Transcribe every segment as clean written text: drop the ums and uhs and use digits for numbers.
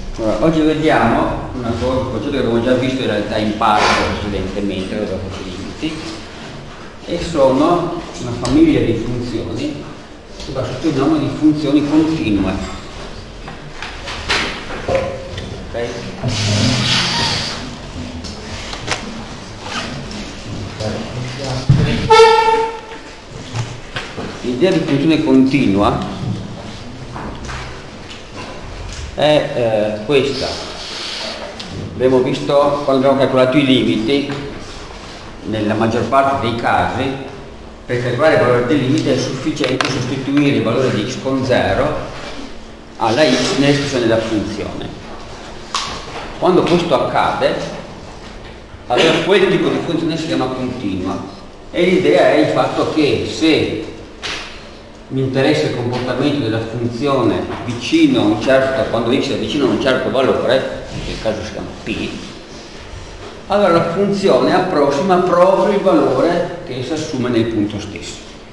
Allora, oggi vediamo un concetto che abbiamo già visto in realtà in parte precedentemente dopo i limiti, e sono una famiglia di funzioni che va sotto il nome di funzioni continue. Okay? L'idea di funzione continua è questa. Abbiamo visto quando abbiamo calcolato i limiti, nella maggior parte dei casi, per calcolare il valore del limite è sufficiente sostituire il valore di x con 0 alla x nell'espressione della funzione. Quando questo accade, allora quel tipo di funzione si chiama continua, e l'idea è il fatto che se mi interessa il comportamento della funzione vicino a un certo, quando x è vicino a un certo valore, in quel caso si chiama p, allora la funzione approssima proprio il valore che essa assume nel punto stesso.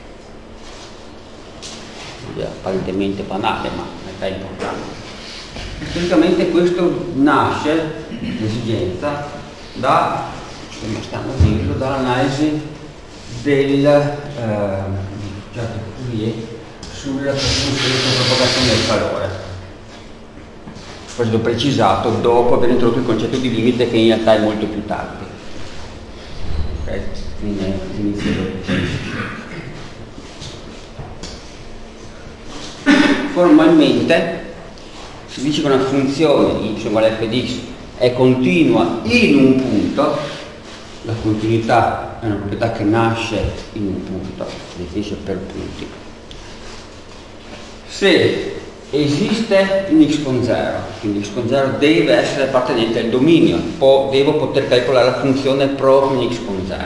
È apparentemente banale, ma in realtà è importante. Storicamente questo nasce, l'esigenza, da, come stiamo a dirlo, dall'analisi del sulla propagazione del calore. Poi l'ho precisato dopo aver introdotto il concetto di limite, che in realtà è molto più tardi. Okay? Inizio formalmente si dice che una funzione y uguale a f di x è continua in un punto. La continuità è una proprietà che nasce in un punto, si definisce per punti, se esiste in x con 0, quindi x con 0 deve essere appartenente al dominio, devo poter calcolare la funzione proprio in x con 0.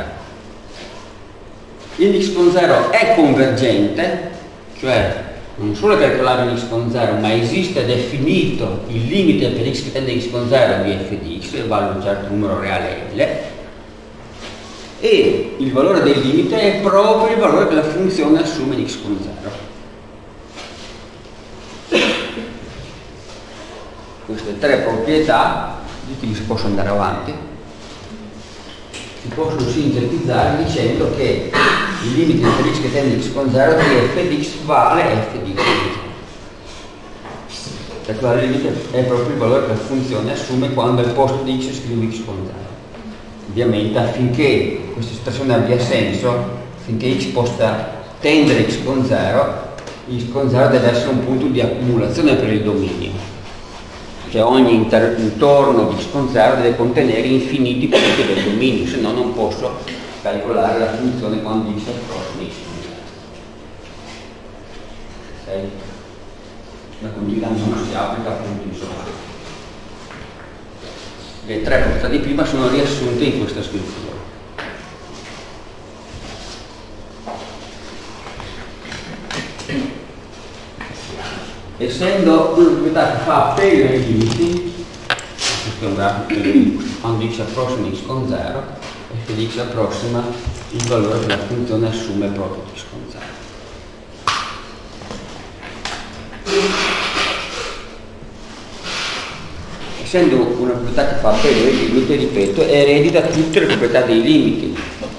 In x con 0 è convergente, cioè non solo calcolare in x con 0, ma esiste definito il limite per x che tende a x con 0 di f di x, vale un certo numero reale L, e il valore del limite è proprio il valore che la funzione assume in x con 0. Queste tre proprietà di cui si possono andare avanti si possono sintetizzare dicendo che il limite per x che tende a x con 0 di f di x vale f di x. Perché il limite è proprio il valore che la funzione assume quando al posto di x scrive x con 0. Ovviamente affinché questa espressione abbia senso, affinché x possa tendere x con 0, x con 0 deve essere un punto di accumulazione per il dominio, cioè ogni intorno di x con 0 deve contenere infiniti punti del dominio, se no non posso calcolare la funzione quando x approssima x con 0. Okay? La congiganza non si applica appunto in sovrano. Le tre proprietà di prima sono riassunte in questa scrittura. Essendo una proprietà che fa appello ai limiti, questo è un grafico quando x approssima x con 0, f di x approssima il valore che la funzione assume proprio di x con 0. Essendo una proprietà che fa appello ai limiti, ripeto, eredita tutte le proprietà dei limiti,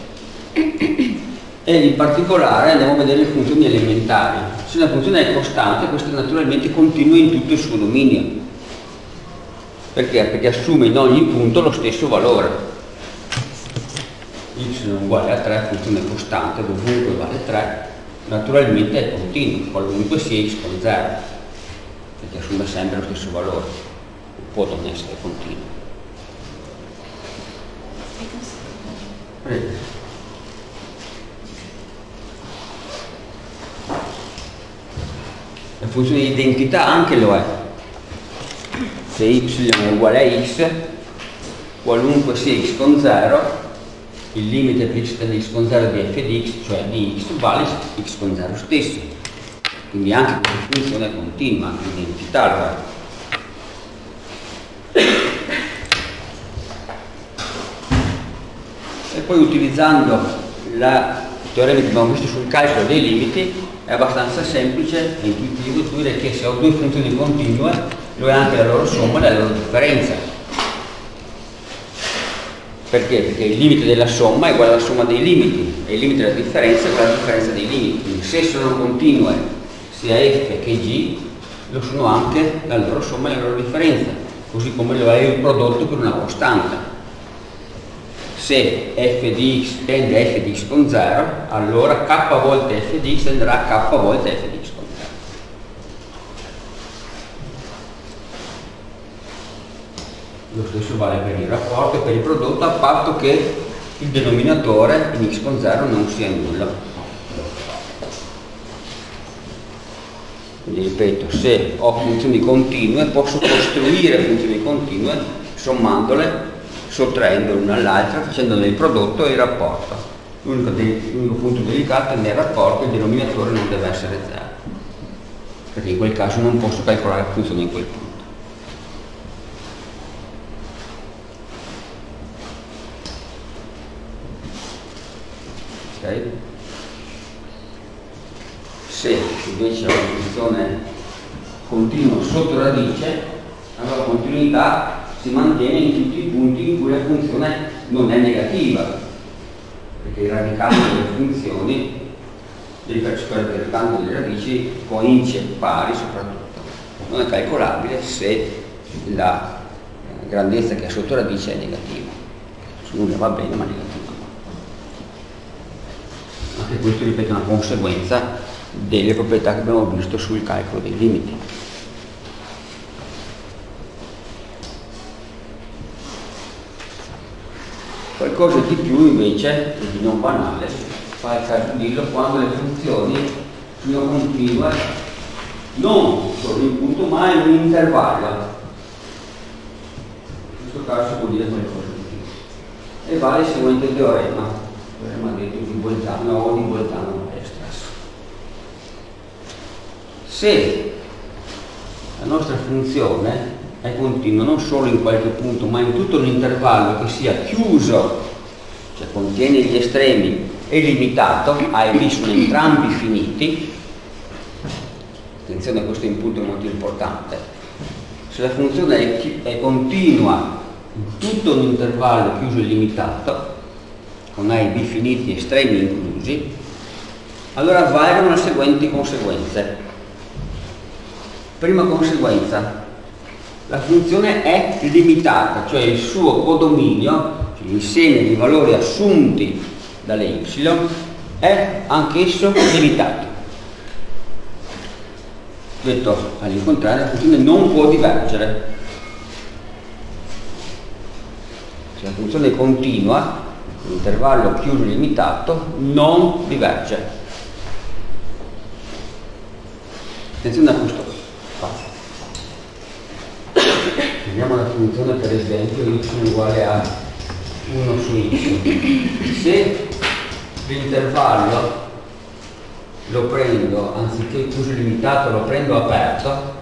e in particolare andiamo a vedere le funzioni elementari. Se una funzione è costante, questa naturalmente continua in tutto il suo dominio. Perché? Perché assume in ogni punto lo stesso valore. X non uguale a 3, funzione costante, dovunque vale 3, naturalmente è continua, qualunque sia x con 0, perché assume sempre lo stesso valore. Può non essere continuo. Prego. La funzione di identità anche lo è. Se y è uguale a x, qualunque sia x con 0, il limite per x tende a x con 0 di f di x, cioè di x, vale x con 0 stesso. Quindi anche questa funzione è continua, anche l'identità lo è. E poi utilizzando il teorema che abbiamo visto sul calcolo dei limiti è abbastanza semplice e intuitivo dire che se ho due funzioni continue lo è anche la loro somma e la loro differenza. Perché? Perché il limite della somma è uguale alla somma dei limiti e il limite della differenza è uguale alla differenza dei limiti. Quindi se sono continue sia f che g, lo sono anche la loro somma e la loro differenza, così come lo è il prodotto per una costante. Se f di x tende a f di x con 0, allora k volte f di x tenderà a k volte f di x con 0. Lo stesso vale per il rapporto e per il prodotto, a patto che il denominatore in x con 0 non sia nullo. Quindi ripeto, se ho funzioni continue posso costruire funzioni continue sommandole, sottraendo l'una all'altra, facendone il prodotto e il rapporto. L'unico punto delicato è nel rapporto il denominatore non deve essere 0, perché in quel caso non posso calcolare funzioni in quel punto. Ok? Se invece ho una funzione continua sotto radice, allora la continuità si mantiene in tutti i punti in cui la funzione non è negativa, perché i radicanti delle funzioni delle radici con indici pari soprattutto non è calcolabile se la grandezza che è sotto radice è negativa. Su nulla va bene, ma negativa no. Anche questo, ripeto, è una conseguenza delle proprietà che abbiamo visto sul calcolo dei limiti. Qualcosa di più invece, di non banale, fa il caso di dirlo quando le funzioni sono continue non solo in punto ma in un intervallo. In questo caso vuol dire qualcosa di più. E vale il seguente teorema detto di Bolzano o di Bolzano stesso. Se la nostra funzione è continua non solo in qualche punto ma in tutto l'intervallo che sia chiuso, cioè contiene gli estremi, e limitato, a e b sono entrambi finiti, attenzione, questo è un punto molto importante, se la funzione è continua in tutto un intervallo chiuso e limitato, con a e b finiti, estremi inclusi, allora valgono le seguenti conseguenze. Prima conseguenza: la funzione è limitata, cioè il suo codominio, cioè l'insieme di valori assunti dalle y, è anch'esso limitato. Detto all'incontrario, la funzione non può divergere. Se la funzione è continua, l'intervallo chiuso e limitato non diverge. Attenzione a questo fatto. Prendiamo la funzione, per esempio, y uguale a 1 su x. Se l'intervallo lo prendo, anziché chiuso e limitato, lo prendo aperto,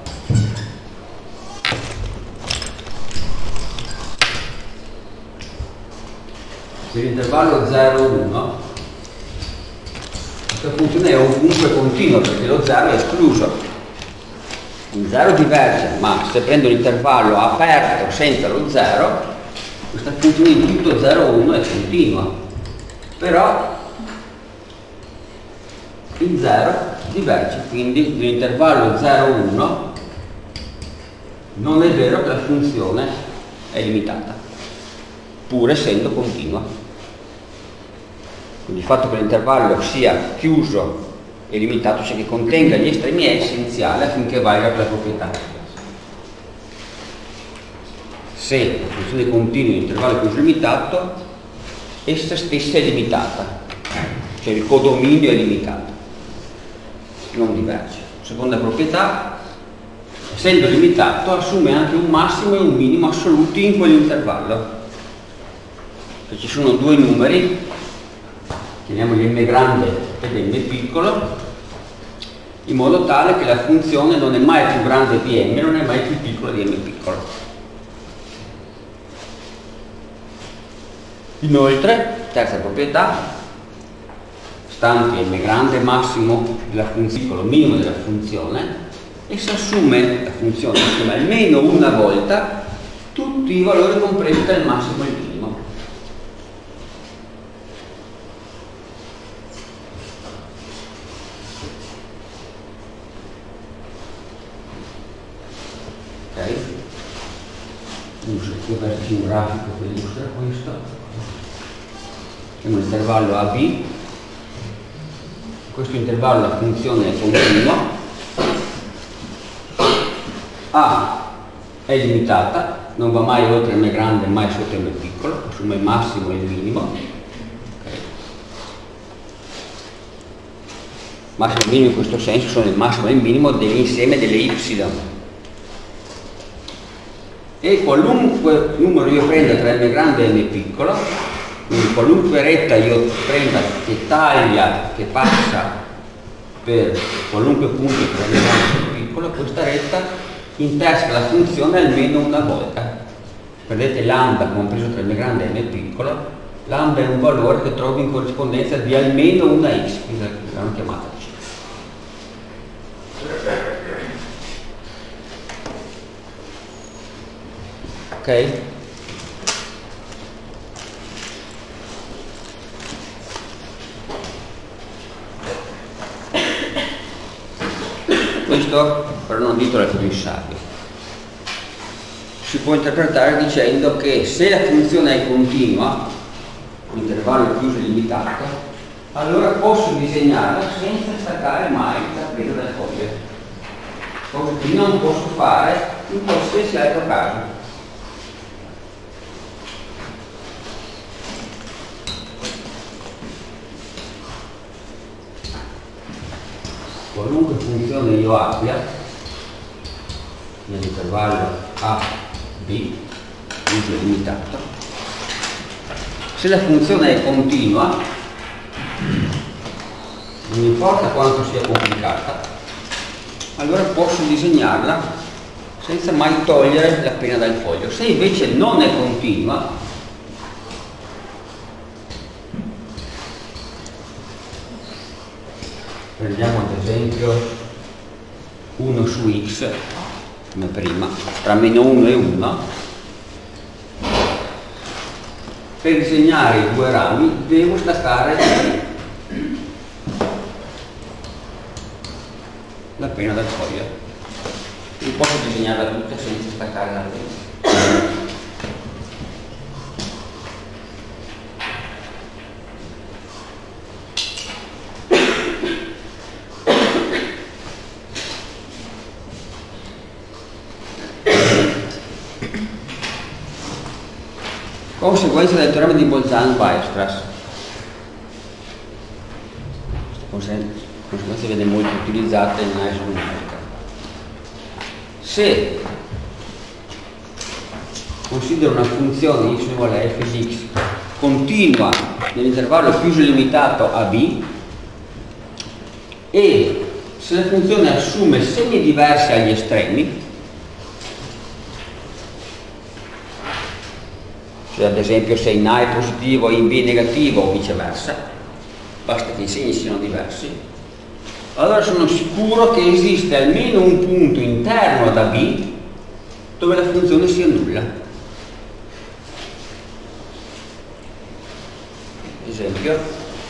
se l'intervallo 0,1, questa funzione è ovunque continua perché lo 0 è escluso. Il 0 diverge, ma se prendo l'intervallo aperto senza lo 0, questa funzione in tutto 0,1 è continua. Però il 0 diverge, quindi nell'intervallo 0,1 non è vero che la funzione è limitata, pur essendo continua. Quindi il fatto che l'intervallo sia chiuso e limitato, cioè che contenga gli estremi, è essenziale affinché valga quella proprietà. Se la funzione continua in intervallo chiuso e limitato, essa stessa è limitata, cioè il codominio è limitato, non diverge. Seconda proprietà: essendo limitato assume anche un massimo e un minimo assoluti in quell'intervallo. Se ci sono due numeri, chiamiamoli m grande ed m piccolo, in modo tale che la funzione non è mai più grande di m, non è mai più piccola di m piccolo. Inoltre, terza proprietà, stante m grande massimo della funzione, piccolo minimo della funzione, e si assume, la funzione assume almeno una volta tutti i valori compresi tra il massimo e il minimo. Ok? Uso qui un grafico che illustra questo. Abbiamo l'intervallo AB. Questo intervallo la funzione è continua. A è limitata, non va mai oltre m grande e mai sotto m piccolo, assume il massimo e il minimo. Okay. Massimo e minimo in questo senso sono il massimo e il minimo dell'insieme delle y. E qualunque numero io prenda tra m grande e m piccolo, quindi qualunque retta io prenda che taglia, che passa per qualunque punto tra m grande e m piccolo, questa retta intersca la funzione almeno una volta. Prendete lambda compreso tra m grande e m piccolo, lambda è un valore che trovo in corrispondenza di almeno una x, quindi l'abbiamo chiamata c. Ok? Questo però non titolo è più insabio. Si può interpretare dicendo che se la funzione è continua, un intervallo chiuso e limitato, allora posso disegnarla senza staccare mai la presa del foglio, cosa che non posso fare in qualsiasi altro caso. Qualunque funzione io abbia nell'intervallo a b, uso limitato, se la funzione è continua, non importa quanto sia complicata, allora posso disegnarla senza mai togliere la penna dal foglio. Se invece non è continua, prendiamo ad esempio 1 su x come prima, tra meno 1 e 1, per disegnare i due rami devo staccare la penna dal foglio. Non posso disegnarla tutta senza staccare la penna. Conseguenza del teorema di Bolzano-Weierstrass. Questa conseguenza viene molto utilizzata in analisi numerica. Se considero una funzione y uguale a f di x continua nell'intervallo chiuso limitato a b e se la funzione assume segni diversi agli estremi, ad esempio se in A è positivo e in B è negativo o viceversa, basta che i segni siano diversi, allora sono sicuro che esiste almeno un punto interno da B dove la funzione sia nulla. Esempio,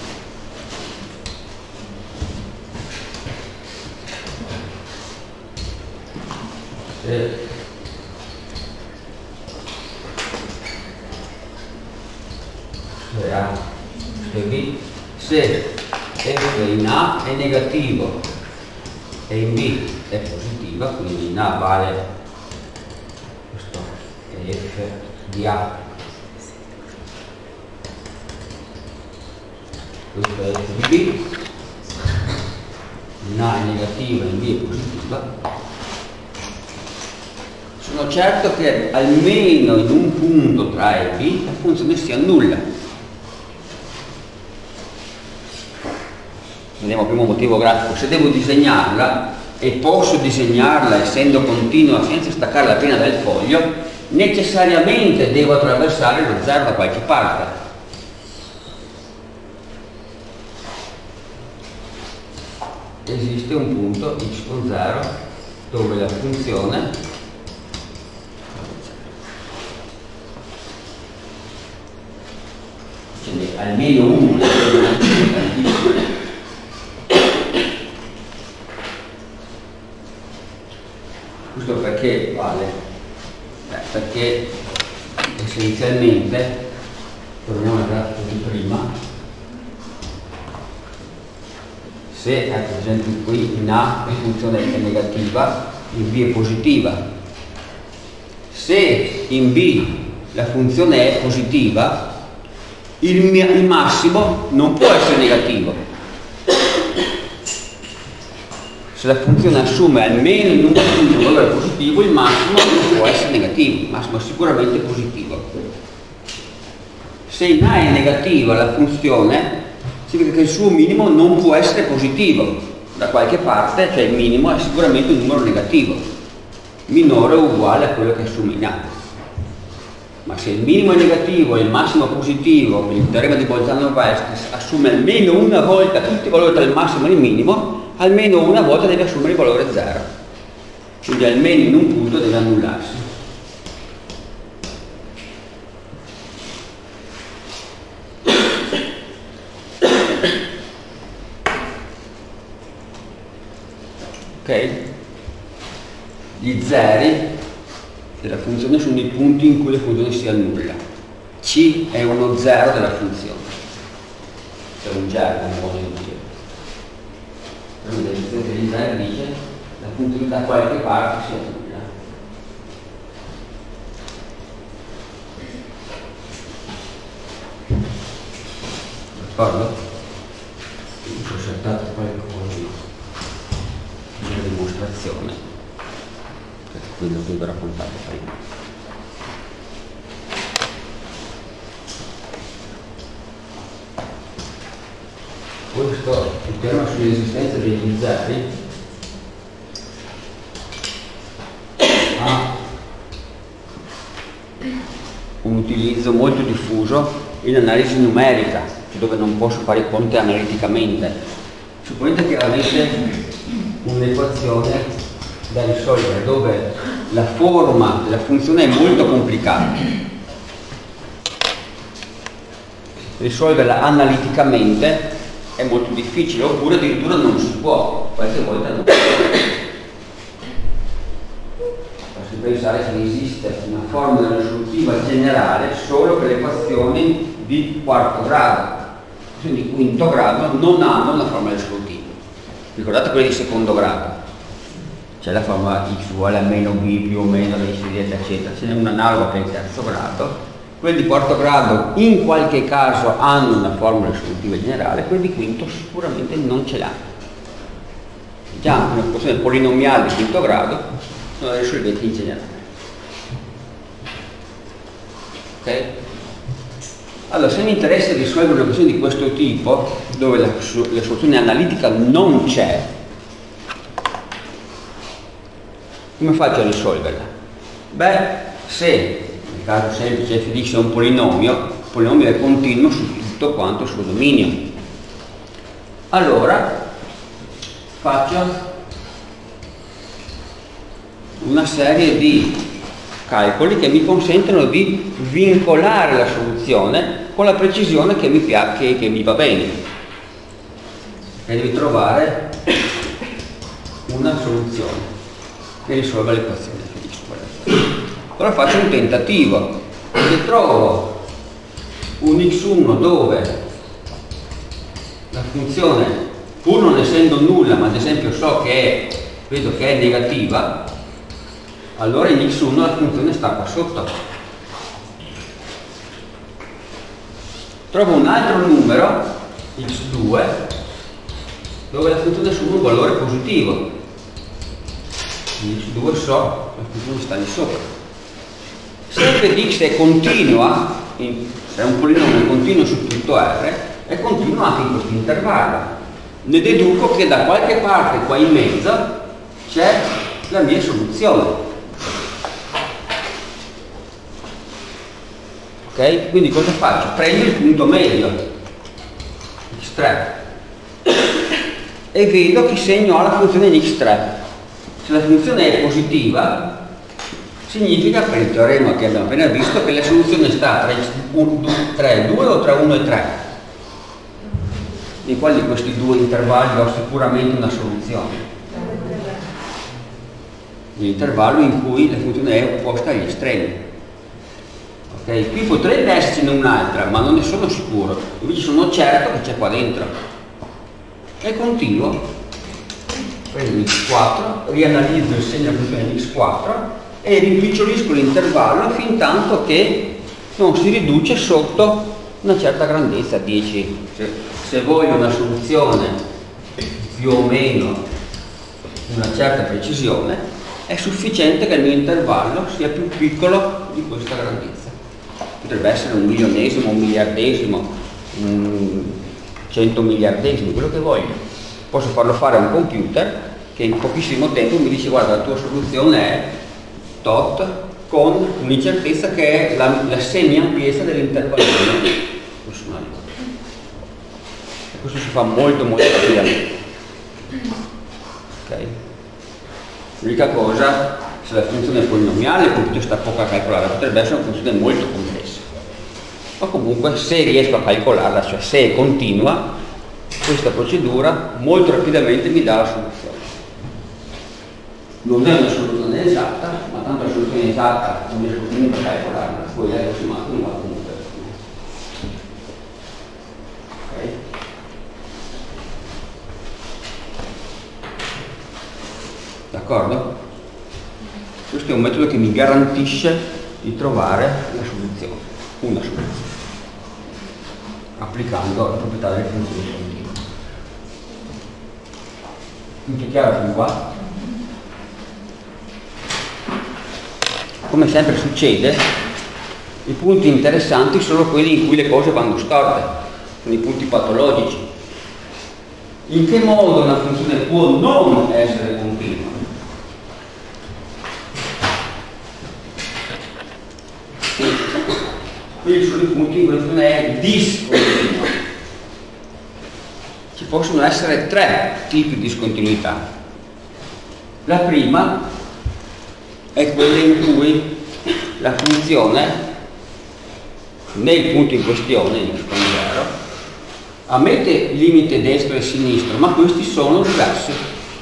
se A e B, se f in A è negativo e in B è positiva, quindi in A vale questo è f di A, questo è f di B, in A è negativa e in B è positiva, sono certo che almeno in un punto tra A e B la funzione sia nulla. Vediamo prima un motivo grafico. Se devo disegnarla, e posso disegnarla essendo continua senza staccare la penna dal foglio, necessariamente devo attraversare lo zero da qualche parte. Esiste un punto x con 0 dove la funzione ce n'è almeno uno, questo perché vale? Perché essenzialmente, torniamo al grafico di prima, se per esempio qui in A la funzione è negativa, in B è positiva. Se in B la funzione è positiva, il massimo non può essere negativo. Se la funzione assume almeno in un punto un valore positivo, il massimo non può essere negativo, il massimo è sicuramente positivo. Se in A è negativa la funzione, significa che il suo minimo non può essere positivo. Da qualche parte, cioè il minimo è sicuramente un numero negativo, minore o uguale a quello che assume in A. Ma se il minimo è negativo e il massimo è positivo, il teorema di Bolzano-Weierstrass assume almeno una volta tutti i valori tra il massimo e il minimo, almeno una volta deve assumere il valore 0. Quindi almeno in un punto deve annullarsi. Ok? Gli zeri della funzione sono i punti in cui la funzione si annulla. C è uno zero della funzione. C'è un gergo, un modo di dire. La definizione degli zeri dice la funzione da qualche parte si annulla. D'accordo? Ho saltato qualcosa una dimostrazione, quello che vi ho raccontato prima. Questo il tema sull'esistenza degli zeri ha un utilizzo molto diffuso in analisi numerica, dove non posso fare i conti analiticamente. Supponete che avete un'equazione da risolvere dove la forma della funzione è molto complicata. Risolverla analiticamente è molto difficile, oppure addirittura non si può, qualche volta non si può. Basti pensare che esiste una formula risolutiva generale solo per le equazioni di quarto grado. Quindi di quinto grado non hanno una formula risolutiva. Ricordate quelle di secondo grado, c'è la formula x uguale a meno b più o meno eccetera, ce n'è un analogo che è il terzo grado. Quelli di quarto grado in qualche caso hanno una formula risolutiva generale, quelli di quinto sicuramente non ce l'hanno. Già una funzione polinomiale di quinto grado non la risolvete in generale. Ok? Allora, se mi interessa risolvere una questione di questo tipo, dove la soluzione analitica non c'è, come faccio a risolverla? Beh, se nel caso semplice f di x è un polinomio, il polinomio è continuo su tutto quanto il suo dominio. Allora faccio una serie di calcoli che mi consentono di vincolare la soluzione con la precisione che mi va bene, e di trovare una soluzione che risolva l'equazione f di x. Allora faccio un tentativo e trovo un x1 dove la funzione, pur non essendo nulla, ma ad esempio so che vedo che è negativa, allora in x1 la funzione sta qua sotto. Trovo un altro numero, x2, dove la funzione assume un valore positivo. In x2 so che la funzione sta lì sopra. Se f di x è continua, se è un polinomio continuo su tutto R, è continuo anche in questo intervallo. Ne deduco che da qualche parte qua in mezzo c'è la mia soluzione. Ok? Quindi cosa faccio? Prendo il punto medio, x3, e vedo che segno ha la funzione di x3. Se la funzione è positiva, significa, per il teorema che abbiamo appena visto, che la soluzione sta tra il 2 o tra 1 e 3. In quali di questi due intervalli ho sicuramente una soluzione? L'intervallo in cui la funzione è opposta agli estremi. Okay? Qui potrebbe essercene un'altra, ma non ne sono sicuro, invece sono certo che c'è qua dentro. E continuo, prendo x4, rianalizzo il segno della funzione di x4 e rimpicciolisco l'intervallo fin tanto che non si riduce sotto una certa grandezza, 10. Se voglio una soluzione più o meno di una certa precisione, è sufficiente che il mio intervallo sia più piccolo di questa grandezza. Potrebbe essere un milionesimo, un miliardesimo, un 100 miliardesimo, quello che voglio. Posso farlo fare a un computer che in pochissimo tempo mi dice: guarda, la tua soluzione è tot, con un'incertezza che è la semi-ampiezza dell'intervallo personale. E questo si fa molto rapidamente. Okay. L'unica cosa, se la funzione è polinomiale, il computer sta poco a calcolare, potrebbe essere una funzione molto complessa. Ma comunque, se riesco a calcolarla, cioè se è continua, questa procedura molto rapidamente mi dà la soluzione. Non è una soluzione esatta, ma tanto la soluzione esatta non riesco comunque a calcolarla, poi l'approssimato non va comunque. Okay. D'accordo? Questo è un metodo che mi garantisce di trovare la soluzione, una soluzione, applicando la proprietà delle funzioni continue. Tutto chiaro fin qua? Come sempre succede, i punti interessanti sono quelli in cui le cose vanno storte, sono i punti patologici. In che modo una funzione può non essere continua? Quelli sono i punti in cui la funzione è discontinua. Ci possono essere tre tipi di discontinuità. La prima è quella in cui la funzione nel punto in questione, x con 0, ammette limite destro e sinistro, ma questi sono diversi.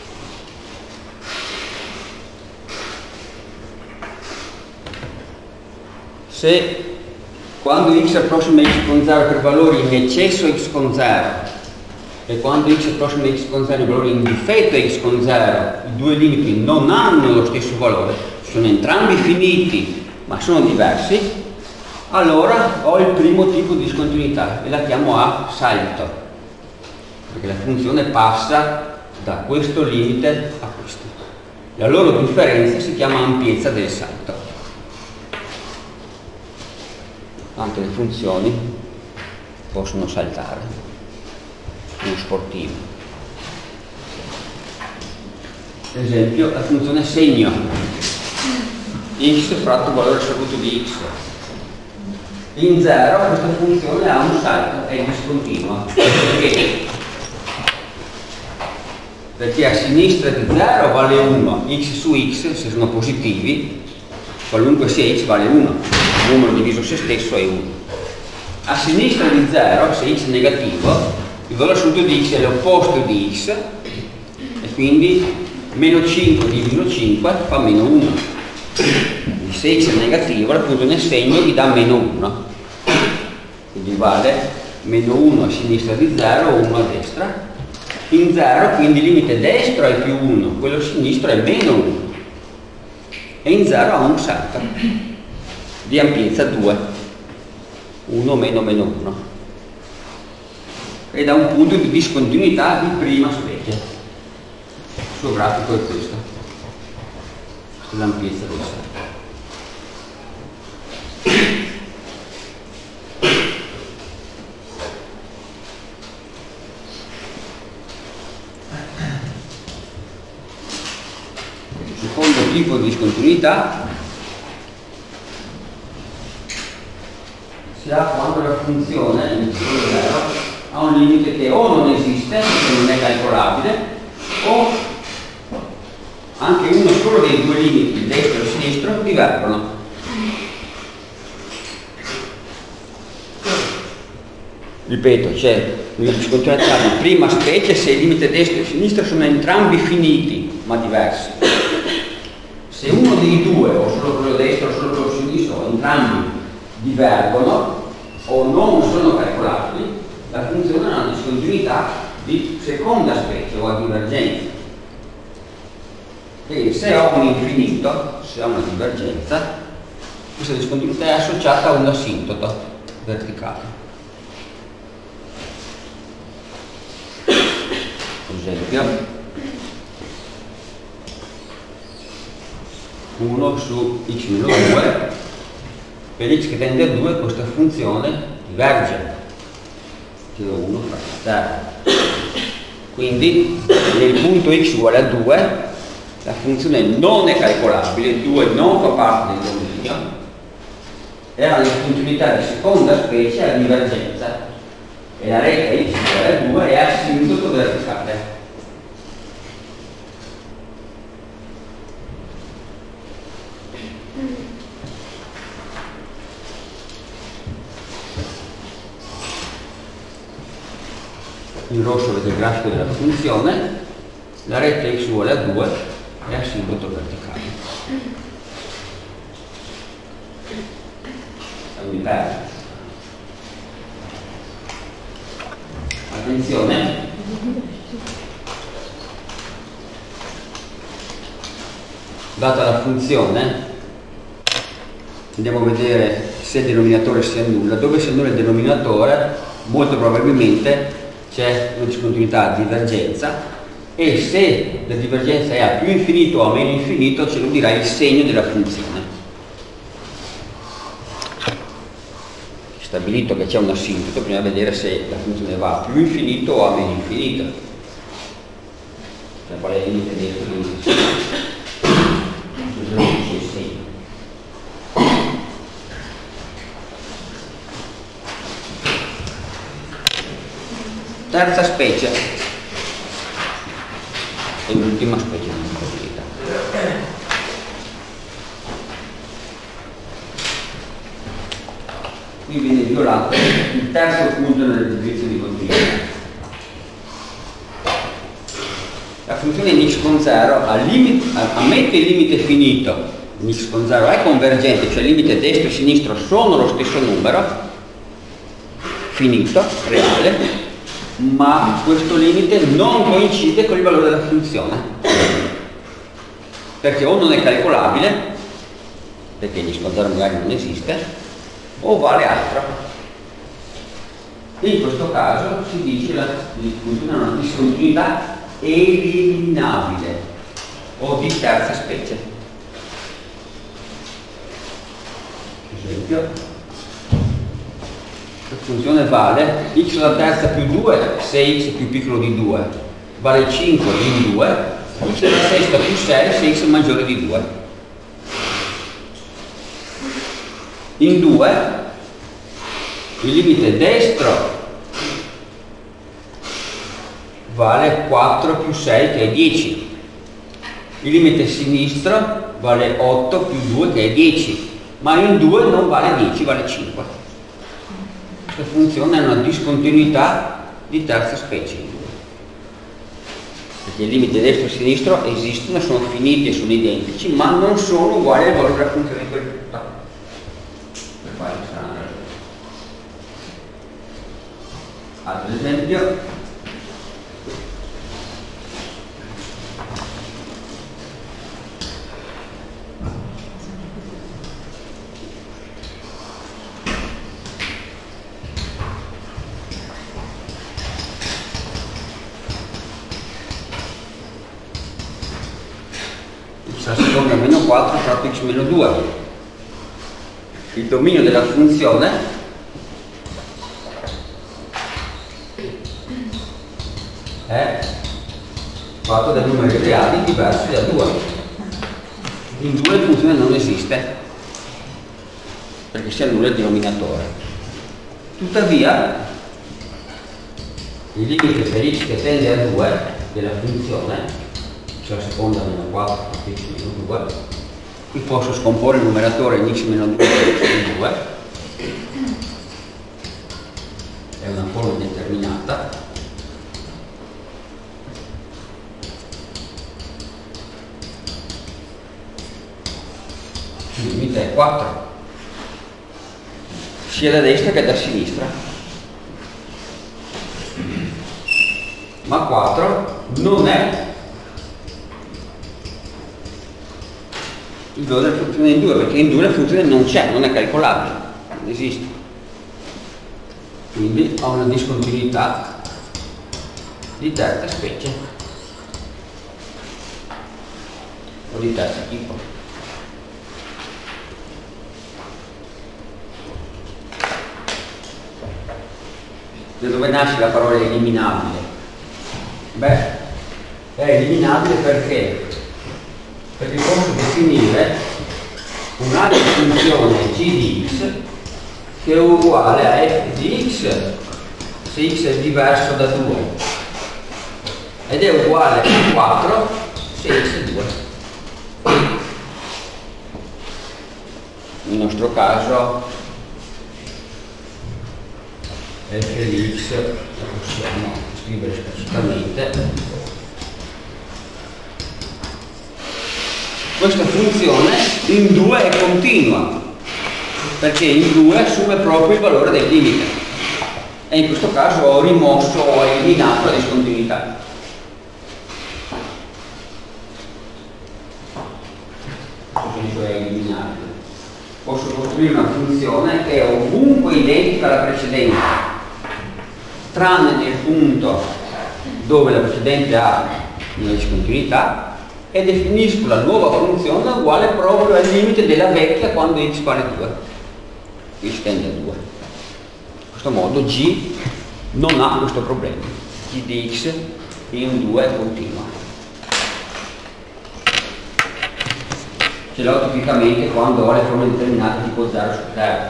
Se quando x approssima x con 0 per valori in eccesso x con 0 e quando x approssima x con 0 per valori in difetto x con 0, i due limiti non hanno lo stesso valore, sono entrambi finiti ma sono diversi, allora ho il primo tipo di discontinuità e la chiamo a salto, perché la funzione passa da questo limite a questo. La loro differenza si chiama ampiezza del salto. Anche le funzioni possono saltare, uno sportivo. Per esempio la funzione segno, x fratto il valore assoluto di x. In 0 questa funzione ha un salto, è discontinua. Perché a sinistra di 0 vale 1, x su x, se sono positivi, qualunque sia x vale 1, il numero diviso se stesso è 1. A sinistra di 0, se x è negativo, il valore assoluto di x è l'opposto di x, e quindi meno 5 diviso 5 fa meno 1. Se x è negativo, la funzione segno mi dà meno 1, quindi vale meno 1 a sinistra di 0, 1 a destra. In 0 quindi il limite destro è più 1, quello sinistro è meno 1 e in 0 ha un salto di ampiezza 2, 1 meno meno 1, ed ha un punto di discontinuità di prima specie. Il suo grafico è questo, questa è l'ampiezza del salto. Secondo tipo di discontinuità si ha quando la funzione in 0 ha un limite che o non esiste, che non è calcolabile, o anche uno solo dei due limiti, destro e sinistro, divergono. Ripeto, c'è una discontinuità di prima specie se il limite destro e sinistro sono entrambi finiti, ma diversi. Se uno dei due, o solo quello destro o solo quello sinistro, o entrambi divergono o non sono calcolabili, la funzione ha una discontinuità di seconda specie o a divergenza. E se ho un infinito, se ho una divergenza, questa discontinuità è associata a un asintoto verticale. Esempio, 1 su x meno 2, per x che tende a 2 questa funzione diverge, tiro 1 fra terra. Quindi nel punto x uguale a 2 la funzione non è calcolabile, il 2 non fa parte del dominio, e ha una discontinuità di seconda specie a divergenza, e la rete x uguale a 2 è asintoto verticale. In rosso vedete il grafico della funzione, la rete x uguale a 2 è asintoto verticale. Mi perdo. Attenzione, data la funzione andiamo a vedere se il denominatore sia nulla. Dove sia nulla il denominatore molto probabilmente c'è una discontinuità a divergenza, e se la divergenza è a più infinito o a meno infinito ce lo dirà il segno della funzione. Stabilito che c'è un asintoto, bisogna vedere se la funzione va a più infinito o a meno infinito, cioè qual è il limite dentro e il limite segno. Terza specie e l'ultima specie di improbabilità. Qui viene violato il terzo punto nel giudizio di continuità. La funzione in x con 0 ammette il limite finito, in x con 0 è convergente, cioè il limite destro e sinistro sono lo stesso numero, finito, reale, ma questo limite non coincide con il valore della funzione, perché o non è calcolabile, perché x con 0 magari non esiste, o vale altro. In questo caso si dice che funziona una discontinuità eliminabile o di terza specie. Esempio, la funzione vale x alla terza più 2 se x è più piccolo di 2, vale 5 in 2, x alla sesta più 6 se x è maggiore di 2. In 2 il limite destro vale 4 più 6 che è 10, il limite sinistro vale 8 più 2 che è 10, ma in 2 non vale 10, vale 5. Questa funzione è una discontinuità di terza specie in 2, perché i limiti destro e sinistro esistono, sono finiti e sono identici, ma non sono uguali al valore della funzione di quel punto. Altro esempio, x alla seconda meno 4 fratto x meno 2. Il dominio della funzione è fatto da numeri reali diversi da 2. In 2 la funzione non esiste, perché si annulla il denominatore. Tuttavia, il limite per x che tende a 2 della funzione la seconda meno 4 più x meno 2, qui posso scomporre il numeratore in x meno 2 e x meno 2, è una forma determinata, il limite è 4 sia da destra che da sinistra, ma 4 non è il valore della funzione in 2, perché in 2 la funzione non c'è, non è calcolabile, non esiste, quindi ho una discontinuità di terza specie o di terzo tipo. Da dove nasce la parola eliminabile? Beh, è eliminabile perché posso definire un'altra funzione g di x che è uguale a f di x se x è diverso da 2 ed è uguale a 4 se x è 2. Nel nostro caso f di x la possiamo scrivere esplicitamente. Questa funzione in 2 è continua, perché in 2 assume proprio il valore del limite e in questo caso ho rimosso o eliminato la discontinuità. Questo senso è eliminabile. Posso costruire una funzione che è ovunque identica alla precedente, tranne nel punto dove la precedente ha una discontinuità, e definisco la nuova funzione uguale proprio al limite della vecchia quando x vale 2, x tende a 2. In questo modo g non ha questo problema, g di x in 2 è continua. Ce l'ho tipicamente quando ho le forme determinate tipo 0 su 0.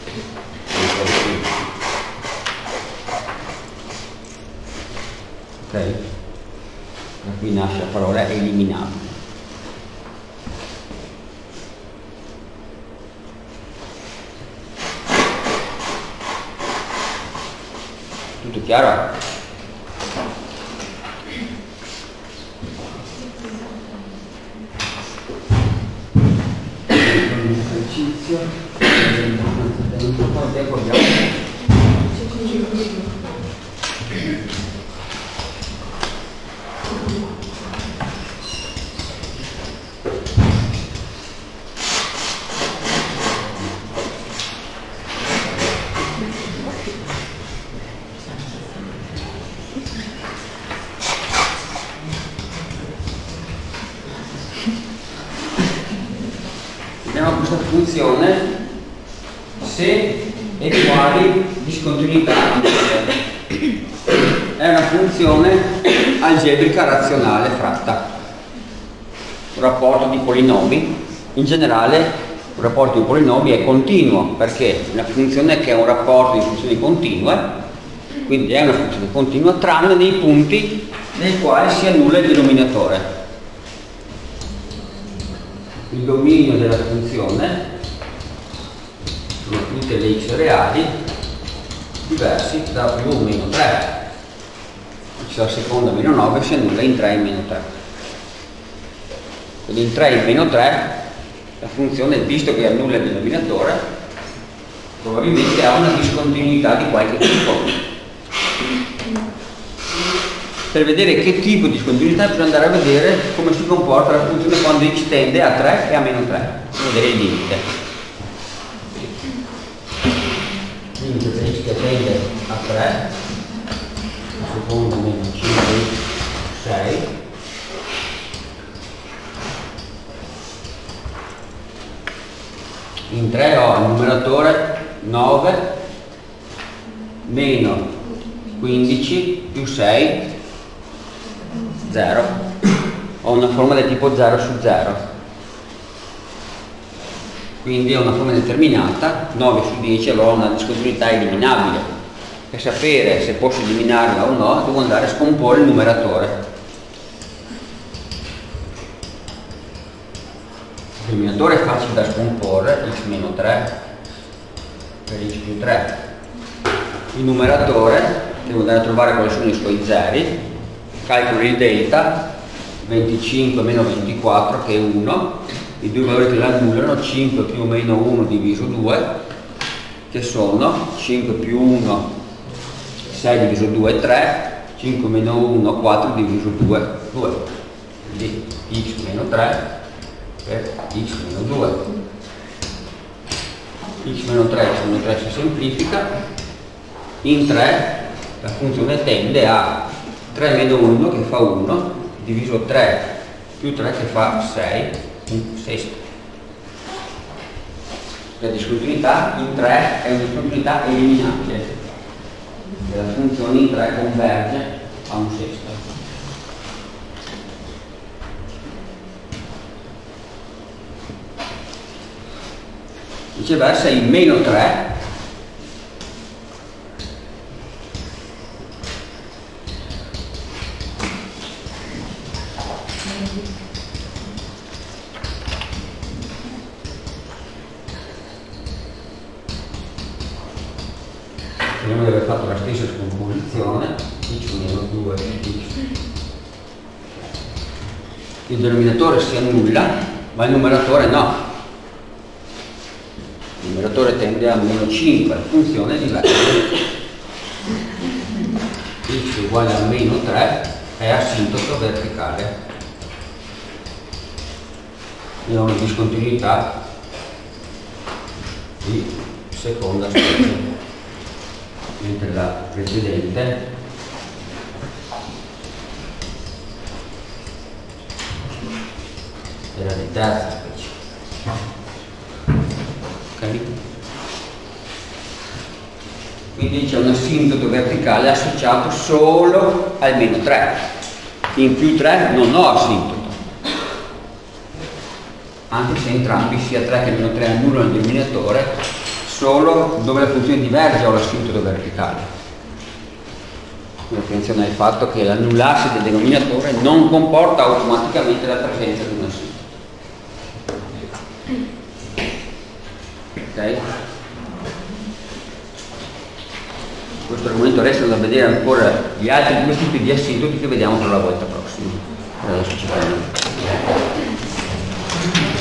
Ok? Da qui nasce la parola eliminabile. Tutto chiaro? Esercizio. Quanto tempo abbiamo? Abbiamo questa funzione se e quali discontinuità è una funzione algebrica razionale fratta, un rapporto di polinomi. In generale un rapporto di polinomi è continuo perché è una funzione che è un rapporto di funzioni continue, quindi è una funzione continua tranne nei punti nei quali si annulla il denominatore. Il dominio della funzione sono tutte le x reali diversi da più o meno 3. X alla seconda meno 9 si annulla in 3 in meno 3. Quindi in 3 in meno 3 la funzione, visto che annulla il denominatore, probabilmente ha una discontinuità di qualche tipo. Per vedere che tipo di discontinuità bisogna andare a vedere come si comporta la funzione quando x tende a 3 e a meno 3, vedere il limite. Limite per x che tende a 3, a seconda meno 5x 6, in 3 ho il numeratore 9 meno 15 più 6 0, ho una forma del tipo 0 su 0, quindi è una forma determinata, 9 su 10, allora ho una discontinuità eliminabile. Per sapere se posso eliminarla o no devo andare a scomporre il numeratore. denominatore è facile da scomporre, x meno 3 per x più 3. Il numeratore, devo andare a trovare quali sono i suoi zeri, calcolo il delta, 25 meno 24 che è 1, i due valori che l'annullano, 5 più o meno 1 diviso 2, che sono 5 più 1, 6 diviso 2, 3, 5 meno 1, 4 diviso 2, 2. Quindi x meno 3 per x meno 2. X meno 3 si semplifica. In 3 la funzione tende a 3 meno 1 che fa 1, diviso 3 più 3 che fa 6, un sesto. La discontinuità in 3 è una discontinuità eliminabile. La funzione in 3 converge a un sesto. Viceversa il meno 3 speriamo di aver fatto la stessa scomposizione, x meno 2 x. Il denominatore si annulla, ma il numeratore no. Il numeratore tende a meno 5, la funzione è diversa. X uguale a meno 3 è asintoto verticale. Io ho una discontinuità di seconda specie, mentre la precedente era di terza specie. Okay. Quindi c'è un asintoto verticale associato solo al meno 3. In più 3 non ho asintoto, anche se entrambi, sia 3 che meno 3, annullano il denominatore. Solo dove la funzione diverge ho l'asintoto verticale. Quindi attenzione al fatto che l'annullarsi del denominatore non comporta automaticamente la presenza di un asintoto. Ok? Questo argomento resta da vedere ancora gli altri due tipi di asintoti che vediamo per la volta prossima. Adesso ci fermiamo.